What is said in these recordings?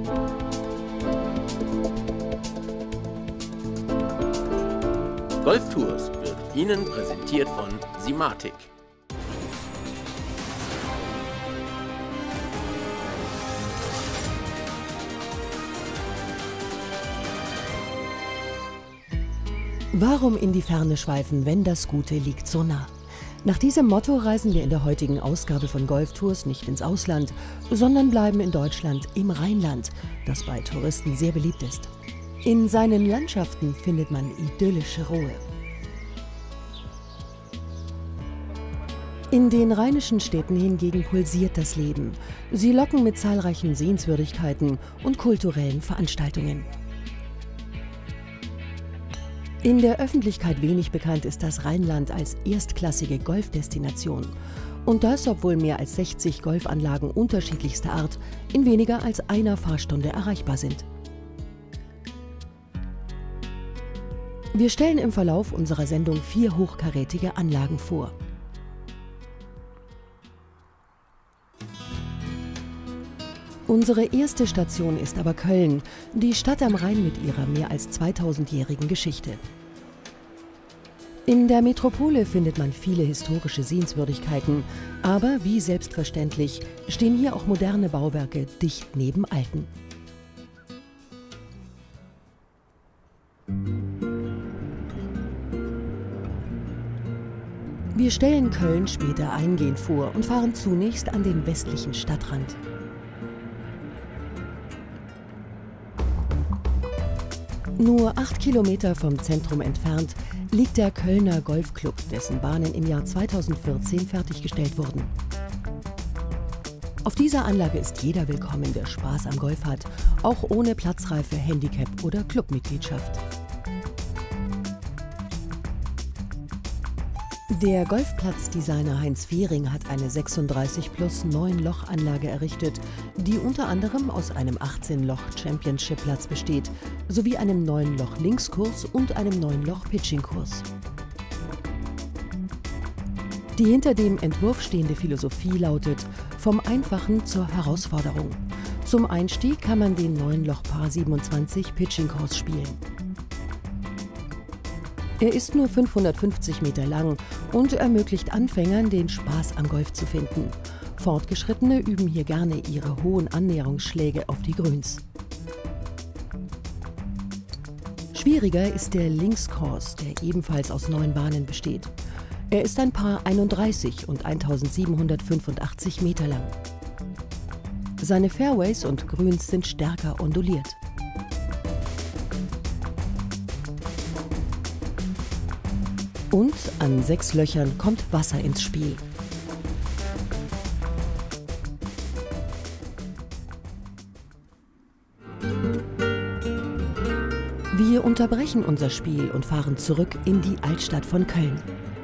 Golftours wird Ihnen präsentiert von Simatic. Warum in die Ferne schweifen, wenn das Gute liegt so nah? Nach diesem Motto reisen wir in der heutigen Ausgabe von Golftours nicht ins Ausland, sondern bleiben in Deutschland im Rheinland, das bei Touristen sehr beliebt ist. In seinen Landschaften findet man idyllische Ruhe. In den rheinischen Städten hingegen pulsiert das Leben. Sie locken mit zahlreichen Sehenswürdigkeiten und kulturellen Veranstaltungen. In der Öffentlichkeit wenig bekannt ist das Rheinland als erstklassige Golfdestination. Und das, obwohl mehr als 60 Golfanlagen unterschiedlichster Art in weniger als einer Fahrstunde erreichbar sind. Wir stellen im Verlauf unserer Sendung 4 hochkarätige Anlagen vor. Unsere erste Station ist aber Köln, die Stadt am Rhein mit ihrer mehr als 2000-jährigen Geschichte. In der Metropole findet man viele historische Sehenswürdigkeiten, aber wie selbstverständlich stehen hier auch moderne Bauwerke dicht neben alten. Wir stellen Köln später eingehend vor und fahren zunächst an den westlichen Stadtrand. Nur 8 Kilometer vom Zentrum entfernt liegt der Kölner Golfclub, dessen Bahnen im Jahr 2014 fertiggestellt wurden. Auf dieser Anlage ist jeder willkommen, der Spaß am Golf hat, auch ohne Platzreife, Handicap oder Clubmitgliedschaft. Der Golfplatzdesigner Heinz Fehring hat eine 36+9-Loch-Anlage errichtet, die unter anderem aus einem 18-Loch-Championship-Platz besteht, sowie einem 9-Loch-Linkskurs und einem 9-Loch-Pitching-Kurs. Die hinter dem Entwurf stehende Philosophie lautet: vom Einfachen zur Herausforderung. Zum Einstieg kann man den 9-Loch Par 27 Pitching-Kurs spielen. Er ist nur 550 Meter lang und ermöglicht Anfängern, den Spaß am Golf zu finden. Fortgeschrittene üben hier gerne ihre hohen Annäherungsschläge auf die Grüns. Schwieriger ist der Linkskurs, der ebenfalls aus 9 Bahnen besteht. Er ist ein Par 31 und 1785 Meter lang. Seine Fairways und Grüns sind stärker onduliert. Und an 6 Löchern kommt Wasser ins Spiel. Wir unterbrechen unser Spiel und fahren zurück in die Altstadt von Köln.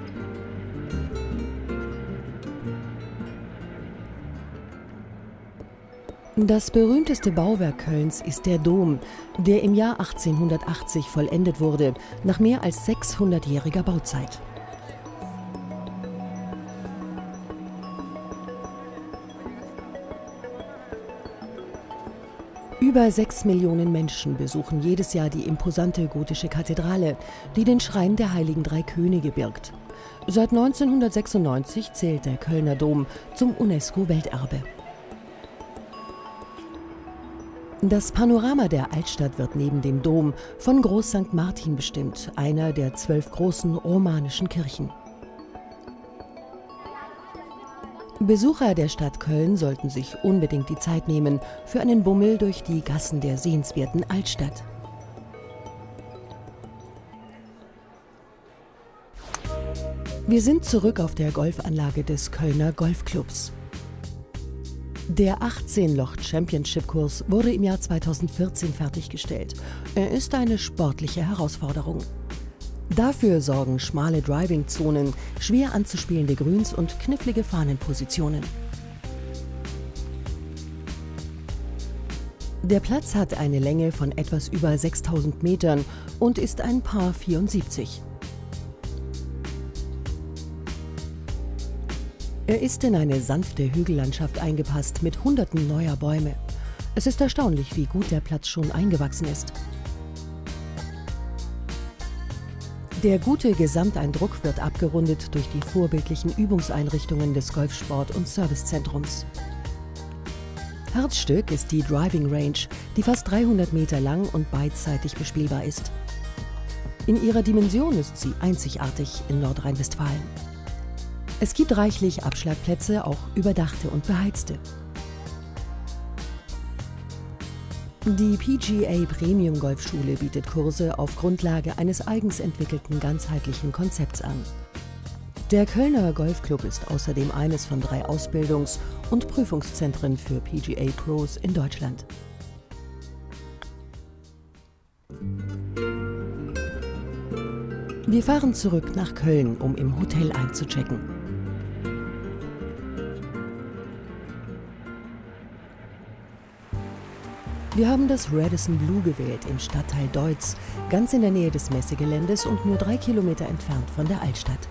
Das berühmteste Bauwerk Kölns ist der Dom, der im Jahr 1880 vollendet wurde, nach mehr als 600-jähriger Bauzeit. Über 6 Millionen Menschen besuchen jedes Jahr die imposante gotische Kathedrale, die den Schrein der Heiligen Drei Könige birgt. Seit 1996 zählt der Kölner Dom zum UNESCO-Welterbe. Das Panorama der Altstadt wird neben dem Dom von Groß St. Martin bestimmt, einer der 12 großen romanischen Kirchen. Besucher der Stadt Köln sollten sich unbedingt die Zeit nehmen für einen Bummel durch die Gassen der sehenswerten Altstadt. Wir sind zurück auf der Golfanlage des Kölner Golfclubs. Der 18-Loch-Championship-Kurs wurde im Jahr 2014 fertiggestellt. Er ist eine sportliche Herausforderung. Dafür sorgen schmale Driving-Zonen, schwer anzuspielende Grüns und knifflige Fahnenpositionen. Der Platz hat eine Länge von etwas über 6000 Metern und ist ein Par 74. Er ist in eine sanfte Hügellandschaft eingepasst mit Hunderten neuer Bäume. Es ist erstaunlich, wie gut der Platz schon eingewachsen ist. Der gute Gesamteindruck wird abgerundet durch die vorbildlichen Übungseinrichtungen des Golfsport- und Servicezentrums. Herzstück ist die Driving Range, die fast 300 Meter lang und beidseitig bespielbar ist. In ihrer Dimension ist sie einzigartig in Nordrhein-Westfalen. Es gibt reichlich Abschlagplätze, auch überdachte und beheizte. Die PGA Premium Golfschule bietet Kurse auf Grundlage eines eigens entwickelten ganzheitlichen Konzepts an. Der Kölner Golfclub ist außerdem eines von 3 Ausbildungs- und Prüfungszentren für PGA Pros in Deutschland. Wir fahren zurück nach Köln, um im Hotel einzuchecken. Wir haben das Radisson Blu gewählt im Stadtteil Deutz, ganz in der Nähe des Messegeländes und nur 3 Kilometer entfernt von der Altstadt.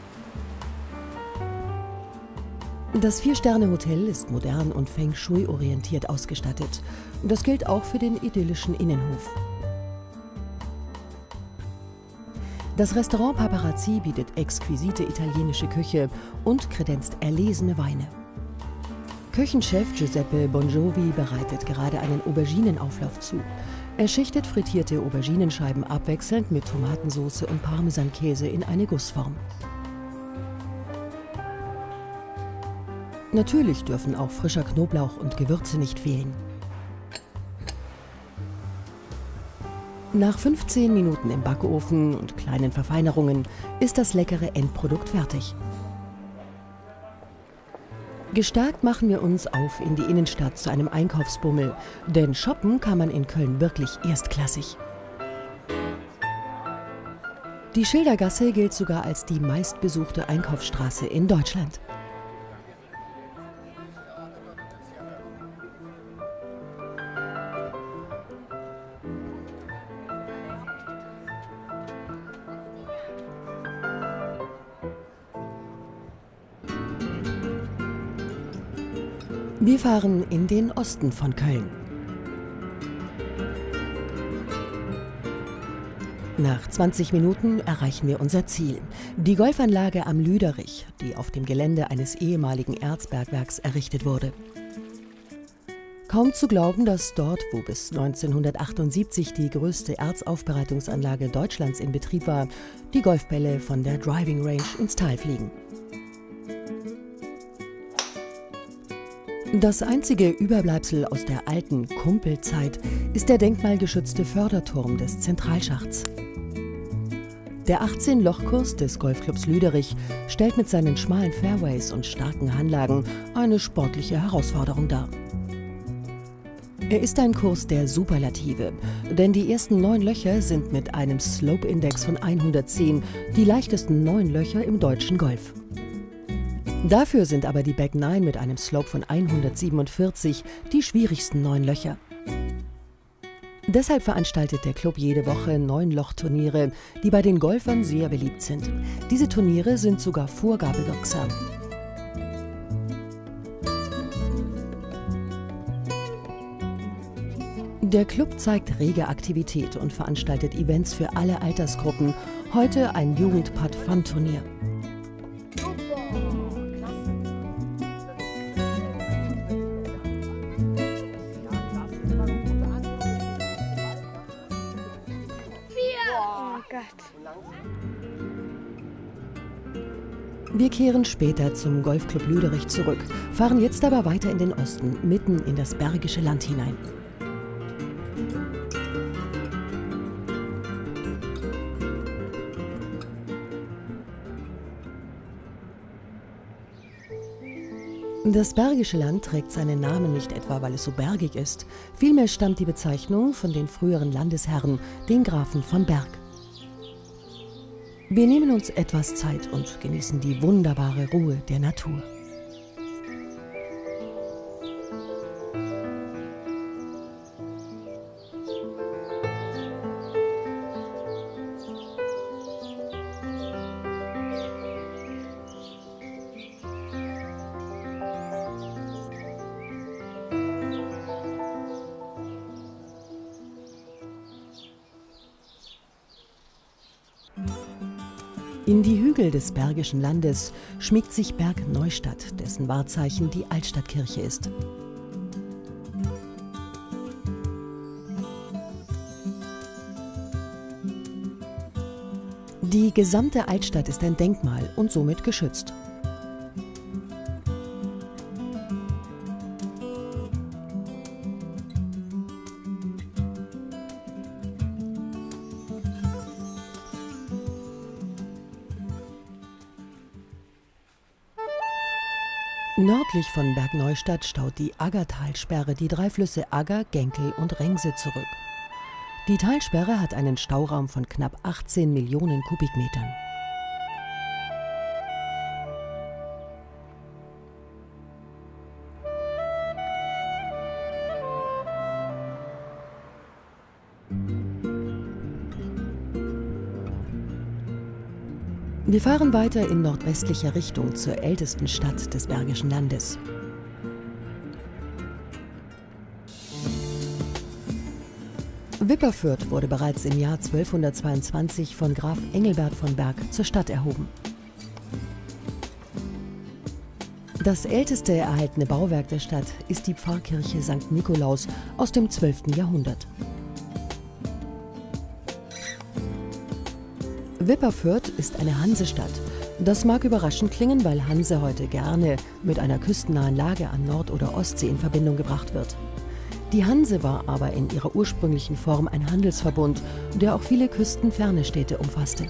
Das 4-Sterne-Hotel ist modern und Feng Shui-orientiert ausgestattet. Das gilt auch für den idyllischen Innenhof. Das Restaurant Paparazzi bietet exquisite italienische Küche und kredenzt erlesene Weine. Küchenchef Giuseppe Bonjovi bereitet gerade einen Auberginenauflauf zu. Er schichtet frittierte Auberginenscheiben abwechselnd mit Tomatensauce und Parmesankäse in eine Gussform. Natürlich dürfen auch frischer Knoblauch und Gewürze nicht fehlen. Nach 15 Minuten im Backofen und kleinen Verfeinerungen ist das leckere Endprodukt fertig. Gestärkt machen wir uns auf in die Innenstadt zu einem Einkaufsbummel, denn shoppen kann man in Köln wirklich erstklassig. Die Schildergasse gilt sogar als die meistbesuchte Einkaufsstraße in Deutschland. Wir fahren in den Osten von Köln. Nach 20 Minuten erreichen wir unser Ziel, die Golfanlage am Lüderich, die auf dem Gelände eines ehemaligen Erzbergwerks errichtet wurde. Kaum zu glauben, dass dort, wo bis 1978 die größte Erzaufbereitungsanlage Deutschlands in Betrieb war, die Golfbälle von der Driving Range ins Tal fliegen. Das einzige Überbleibsel aus der alten Kumpelzeit ist der denkmalgeschützte Förderturm des Zentralschachts. Der 18-Loch-Kurs des Golfclubs Lüderich stellt mit seinen schmalen Fairways und starken Anlagen eine sportliche Herausforderung dar. Er ist ein Kurs der Superlative, denn die ersten 9 Löcher sind mit einem Slope-Index von 110 die leichtesten 9 Löcher im deutschen Golf. Dafür sind aber die Back 9 mit einem Slope von 147 die schwierigsten 9 Löcher. Deshalb veranstaltet der Club jede Woche 9-Loch-Turniere, die bei den Golfern sehr beliebt sind. Diese Turniere sind sogar vorgabewirksam. Der Club zeigt rege Aktivität und veranstaltet Events für alle Altersgruppen. Heute ein Jugend-Putt-Fun-Turnier. Wir kehren später zum Golfclub Lüderich zurück, fahren jetzt aber weiter in den Osten, mitten in das Bergische Land hinein. Das Bergische Land trägt seinen Namen nicht etwa, weil es so bergig ist. Vielmehr stammt die Bezeichnung von den früheren Landesherren, den Grafen von Berg. Wir nehmen uns etwas Zeit und genießen die wunderbare Ruhe der Natur. In die Hügel des Bergischen Landes schmiegt sich Berg Neustadt, dessen Wahrzeichen die Altstadtkirche ist. Die gesamte Altstadt ist ein Denkmal und somit geschützt. Nördlich von Berg Neustadt staut die Aggertalsperre die drei Flüsse Agger, Genkel und Rengse zurück. Die Talsperre hat einen Stauraum von knapp 18 Millionen Kubikmetern. Wir fahren weiter in nordwestlicher Richtung zur ältesten Stadt des Bergischen Landes. Wipperfürth wurde bereits im Jahr 1222 von Graf Engelbert von Berg zur Stadt erhoben. Das älteste erhaltene Bauwerk der Stadt ist die Pfarrkirche St. Nikolaus aus dem 12. Jahrhundert. Wipperfürth ist eine Hansestadt. Das mag überraschend klingen, weil Hanse heute gerne mit einer küstennahen Lage an Nord- oder Ostsee in Verbindung gebracht wird. Die Hanse war aber in ihrer ursprünglichen Form ein Handelsverbund, der auch viele küstenferne Städte umfasste.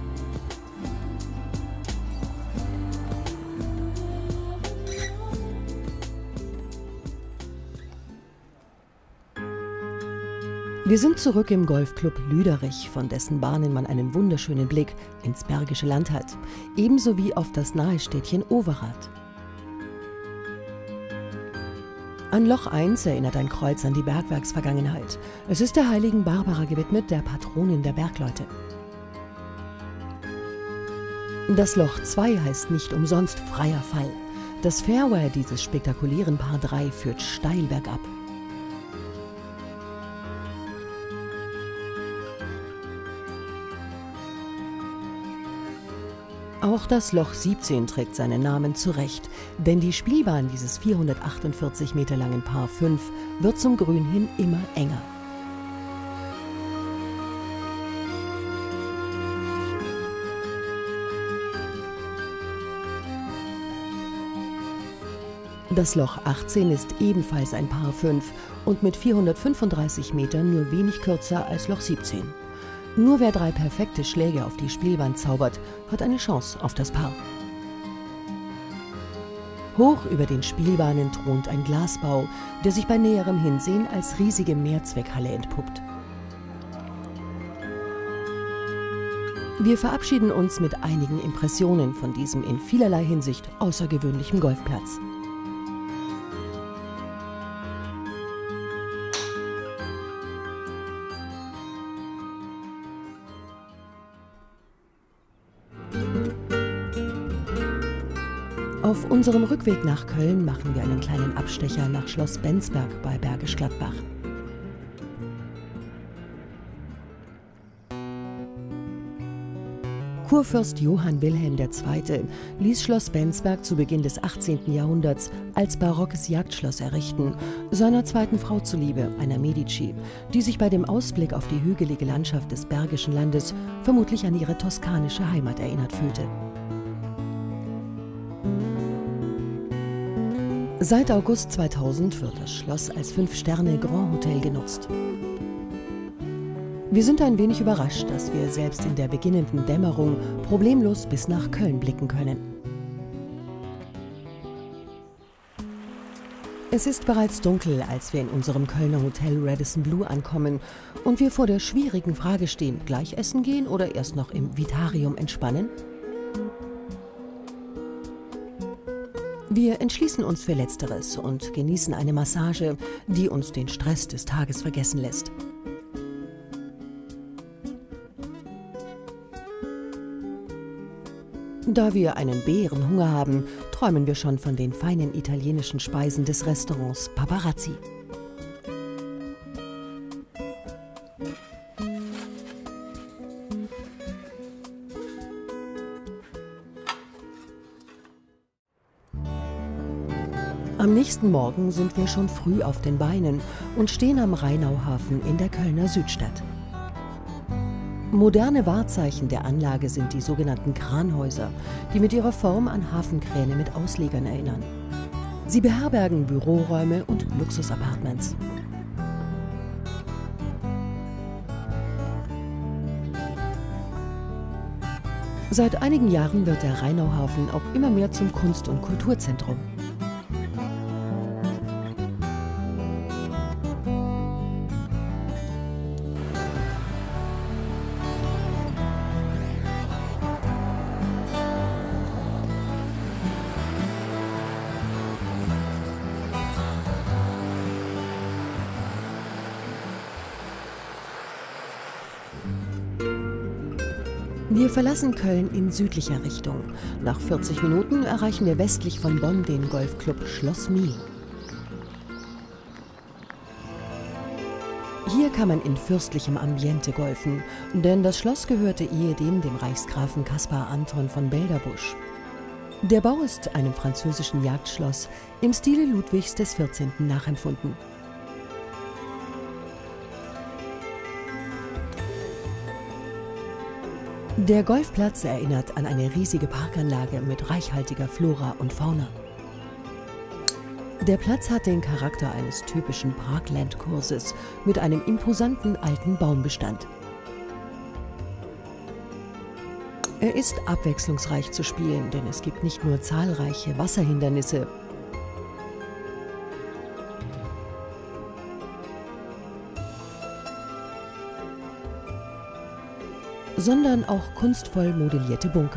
Wir sind zurück im Golfclub Lüderich, von dessen Bahnen man einen wunderschönen Blick ins Bergische Land hat, ebenso wie auf das nahe Städtchen Overath. An Loch 1 erinnert ein Kreuz an die Bergwerksvergangenheit. Es ist der heiligen Barbara gewidmet, der Patronin der Bergleute. Das Loch 2 heißt nicht umsonst freier Fall. Das Fairway dieses spektakulären Par 3 führt steil bergab. Auch das Loch 17 trägt seinen Namen zu Recht, denn die Spielbahn dieses 448 Meter langen Par 5 wird zum Grün hin immer enger. Das Loch 18 ist ebenfalls ein Par 5 und mit 435 Metern nur wenig kürzer als Loch 17. Nur wer 3 perfekte Schläge auf die Spielbahn zaubert, hat eine Chance auf das Paar. Hoch über den Spielbahnen thront ein Glasbau, der sich bei näherem Hinsehen als riesige Mehrzweckhalle entpuppt. Wir verabschieden uns mit einigen Impressionen von diesem in vielerlei Hinsicht außergewöhnlichen Golfplatz. Auf unserem Rückweg nach Köln machen wir einen kleinen Abstecher nach Schloss Bensberg bei Bergisch Gladbach. Kurfürst Johann Wilhelm II. Ließ Schloss Bensberg zu Beginn des 18. Jahrhunderts als barockes Jagdschloss errichten, seiner zweiten Frau zuliebe, einer Medici, die sich bei dem Ausblick auf die hügelige Landschaft des Bergischen Landes vermutlich an ihre toskanische Heimat erinnert fühlte. Seit August 2000 wird das Schloss als 5-Sterne-Grand Hotel genutzt. Wir sind ein wenig überrascht, dass wir selbst in der beginnenden Dämmerung problemlos bis nach Köln blicken können. Es ist bereits dunkel, als wir in unserem Kölner Hotel Radisson Blu ankommen und wir vor der schwierigen Frage stehen, gleich essen gehen oder erst noch im Vitarium entspannen? Wir entschließen uns für Letzteres und genießen eine Massage, die uns den Stress des Tages vergessen lässt. Da wir einen Bärenhunger haben, träumen wir schon von den feinen italienischen Speisen des Restaurants Paparazzi. Am nächsten Morgen sind wir schon früh auf den Beinen und stehen am Rheinauhafen in der Kölner Südstadt. Moderne Wahrzeichen der Anlage sind die sogenannten Kranhäuser, die mit ihrer Form an Hafenkräne mit Auslegern erinnern. Sie beherbergen Büroräume und Luxusapartments. Seit einigen Jahren wird der Rheinauhafen auch immer mehr zum Kunst- und Kulturzentrum. Wir verlassen Köln in südlicher Richtung. Nach 40 Minuten erreichen wir westlich von Bonn den Golfclub Schloss Miel. Hier kann man in fürstlichem Ambiente golfen, denn das Schloss gehörte ehedem dem Reichsgrafen Caspar Anton von Belderbusch. Der Bau ist einem französischen Jagdschloss im Stile Ludwigs XIV. Nachempfunden. Der Golfplatz erinnert an eine riesige Parkanlage mit reichhaltiger Flora und Fauna. Der Platz hat den Charakter eines typischen Parkland-Kurses mit einem imposanten alten Baumbestand. Er ist abwechslungsreich zu spielen, denn es gibt nicht nur zahlreiche Wasserhindernisse, sondern auch kunstvoll modellierte Bunker.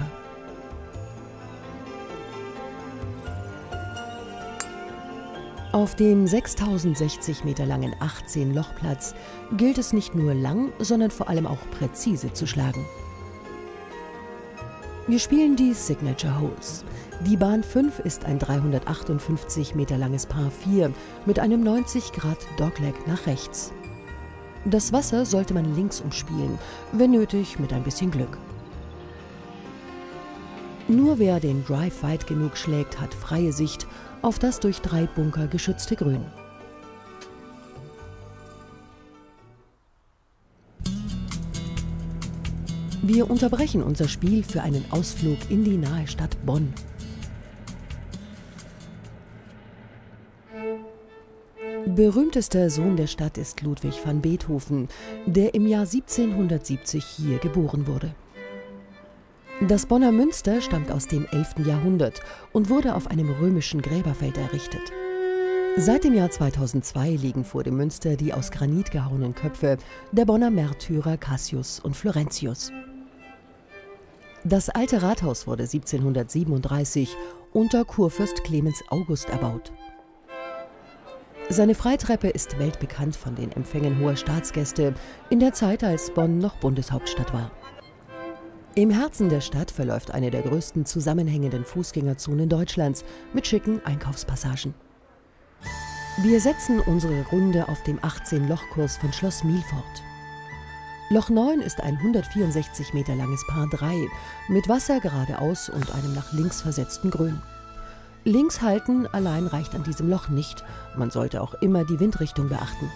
Auf dem 6060 Meter langen 18-Loch-Platz gilt es nicht nur lang, sondern vor allem auch präzise zu schlagen. Wir spielen die Signature Holes. Die Bahn 5 ist ein 358 Meter langes Par 4 mit einem 90 Grad Dogleg nach rechts. Das Wasser sollte man links umspielen, wenn nötig mit ein bisschen Glück. Nur wer den Drive weit genug schlägt, hat freie Sicht auf das durch 3 Bunker geschützte Grün. Wir unterbrechen unser Spiel für einen Ausflug in die nahe Stadt Bonn. Berühmtester Sohn der Stadt ist Ludwig van Beethoven, der im Jahr 1770 hier geboren wurde. Das Bonner Münster stammt aus dem 11. Jahrhundert und wurde auf einem römischen Gräberfeld errichtet. Seit dem Jahr 2002 liegen vor dem Münster die aus Granit gehauenen Köpfe der Bonner Märtyrer Cassius und Florentius. Das alte Rathaus wurde 1737 unter Kurfürst Clemens August erbaut. Seine Freitreppe ist weltbekannt von den Empfängen hoher Staatsgäste in der Zeit, als Bonn noch Bundeshauptstadt war. Im Herzen der Stadt verläuft eine der größten zusammenhängenden Fußgängerzonen Deutschlands mit schicken Einkaufspassagen. Wir setzen unsere Runde auf dem 18-Loch-Kurs von Schloss Miel fort. Loch 9 ist ein 164 Meter langes Par 3 mit Wasser geradeaus und einem nach links versetzten Grün. Links halten allein reicht an diesem Loch nicht. Man sollte auch immer die Windrichtung beachten.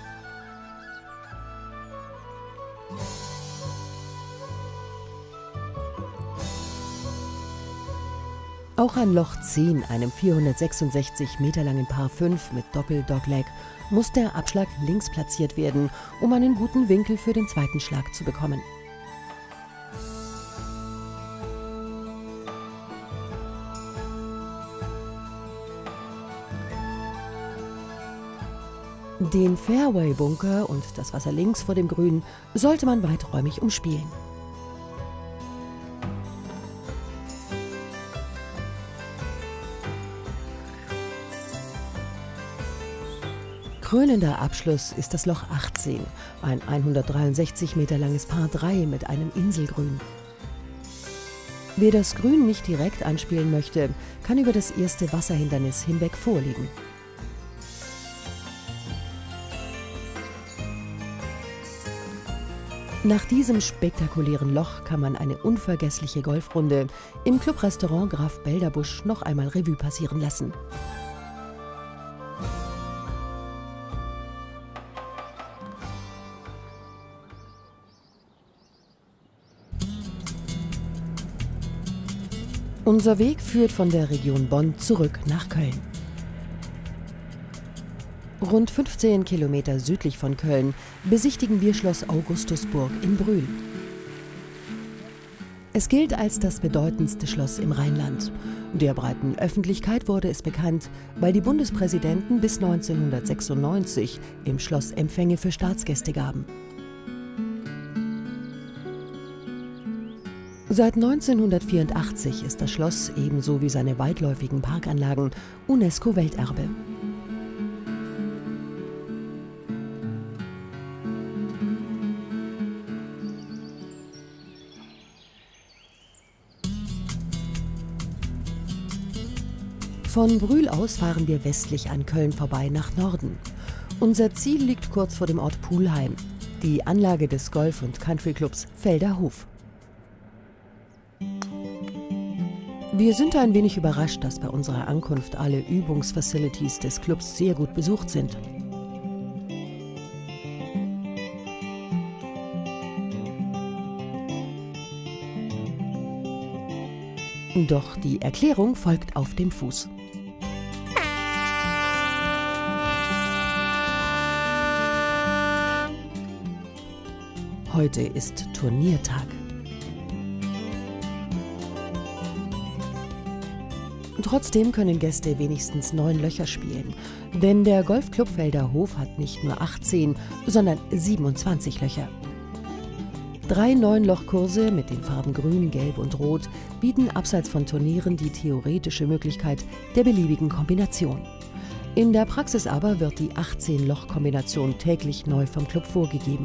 Auch an Loch 10, einem 466 Meter langen Par 5 mit Doppel-Dogleg, muss der Abschlag links platziert werden, um einen guten Winkel für den zweiten Schlag zu bekommen. Den Fairway-Bunker und das Wasser links vor dem Grün sollte man weiträumig umspielen. Krönender Abschluss ist das Loch 18, ein 163 Meter langes Par 3 mit einem Inselgrün. Wer das Grün nicht direkt anspielen möchte, kann über das erste Wasserhindernis hinweg vorlegen. Nach diesem spektakulären Loch kann man eine unvergessliche Golfrunde im Clubrestaurant Graf Belderbusch noch einmal Revue passieren lassen. Unser Weg führt von der Region Bonn zurück nach Köln. Rund 15 Kilometer südlich von Köln besichtigen wir Schloss Augustusburg in Brühl. Es gilt als das bedeutendste Schloss im Rheinland. Der breiten Öffentlichkeit wurde es bekannt, weil die Bundespräsidenten bis 1996 im Schloss Empfänge für Staatsgäste gaben. Seit 1984 ist das Schloss, ebenso wie seine weitläufigen Parkanlagen, UNESCO-Welterbe. Von Brühl aus fahren wir westlich an Köln vorbei nach Norden. Unser Ziel liegt kurz vor dem Ort Pulheim, die Anlage des Golf- und Countryclubs Felderhof. Wir sind ein wenig überrascht, dass bei unserer Ankunft alle Übungsfacilities des Clubs sehr gut besucht sind. Doch die Erklärung folgt auf dem Fuß. Heute ist Turniertag. Trotzdem können Gäste wenigstens 9 Löcher spielen, denn der Golfclub Felderhof hat nicht nur 18, sondern 27 Löcher. 3 9-Loch-Kurse mit den Farben Grün, Gelb und Rot bieten abseits von Turnieren die theoretische Möglichkeit der beliebigen Kombination. In der Praxis aber wird die 18-Loch-Kombination täglich neu vom Club vorgegeben.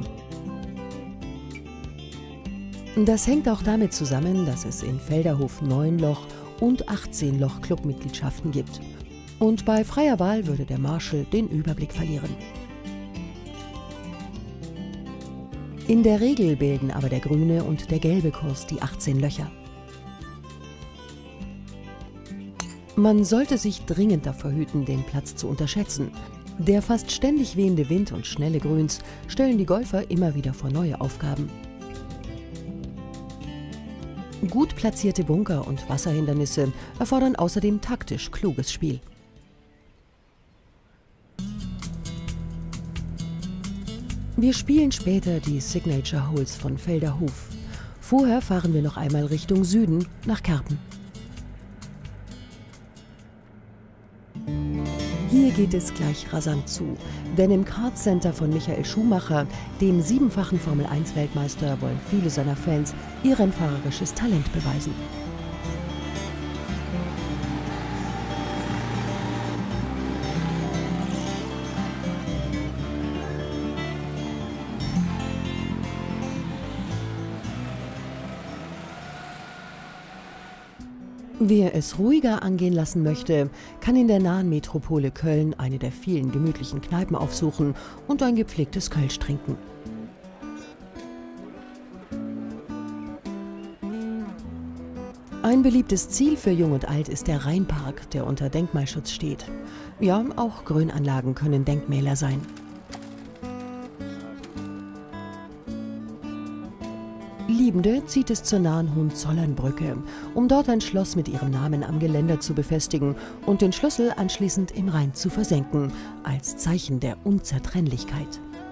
Das hängt auch damit zusammen, dass es in Felderhof 9-Loch- und 18-Loch-Clubmitgliedschaften gibt. Und bei freier Wahl würde der Marshal den Überblick verlieren. In der Regel bilden aber der grüne und der gelbe Kurs die 18 Löcher. Man sollte sich dringend davor hüten, den Platz zu unterschätzen. Der fast ständig wehende Wind und schnelle Grüns stellen die Golfer immer wieder vor neue Aufgaben. Gut platzierte Bunker und Wasserhindernisse erfordern außerdem taktisch kluges Spiel. Wir spielen später die Signature Holes von Felderhof. Vorher fahren wir noch einmal Richtung Süden nach Kerpen. Hier geht es gleich rasant zu, denn im Kartcenter von Michael Schumacher, dem 7-fachen Formel-1-Weltmeister, wollen viele seiner Fans ihr rennfahrerisches Talent beweisen. Wer es ruhiger angehen lassen möchte, kann in der nahen Metropole Köln eine der vielen gemütlichen Kneipen aufsuchen und ein gepflegtes Kölsch trinken. Ein beliebtes Ziel für Jung und Alt ist der Rheinpark, der unter Denkmalschutz steht. Ja, auch Grünanlagen können Denkmäler sein. Liebende zieht es zur nahen Hohenzollernbrücke, um dort ein Schloss mit ihrem Namen am Geländer zu befestigen und den Schlüssel anschließend im Rhein zu versenken, als Zeichen der Unzertrennlichkeit.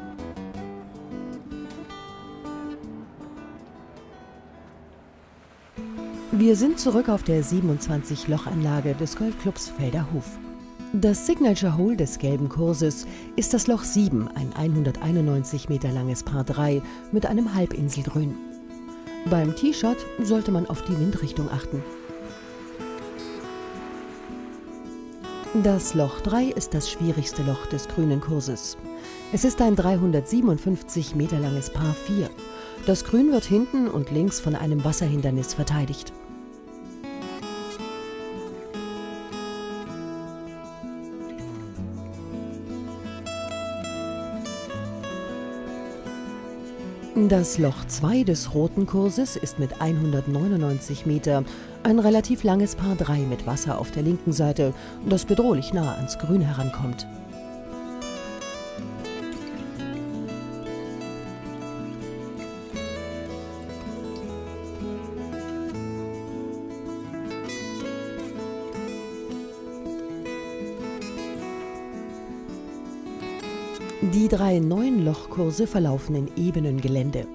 Wir sind zurück auf der 27-Loch-Anlage des Golfclubs Felderhof. Das Signature Hole des gelben Kurses ist das Loch 7, ein 191 Meter langes Par 3 mit einem Halbinselgrün. Beim Tee-Shot sollte man auf die Windrichtung achten. Das Loch 3 ist das schwierigste Loch des grünen Kurses. Es ist ein 357 Meter langes Par 4. Das Grün wird hinten und links von einem Wasserhindernis verteidigt. Das Loch 2 des roten Kurses ist mit 199 Meter ein relativ langes Par 3 mit Wasser auf der linken Seite, das bedrohlich nah ans Grün herankommt. Die 3 9-Loch-Kurse verlaufen in ebenem Gelände.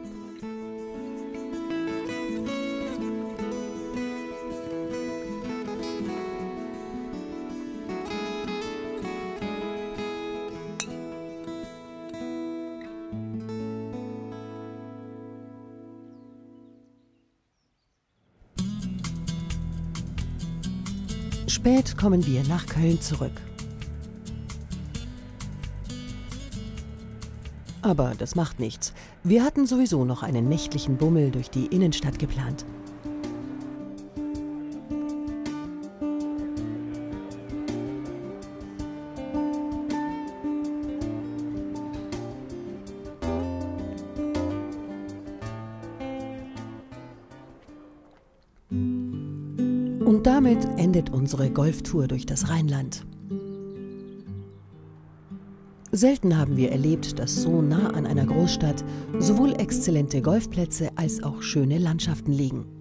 Spät kommen wir nach Köln zurück. Aber das macht nichts. Wir hatten sowieso noch einen nächtlichen Bummel durch die Innenstadt geplant. Und damit endet unsere Golftour durch das Rheinland. Selten haben wir erlebt, dass so nah an einer Großstadt sowohl exzellente Golfplätze als auch schöne Landschaften liegen.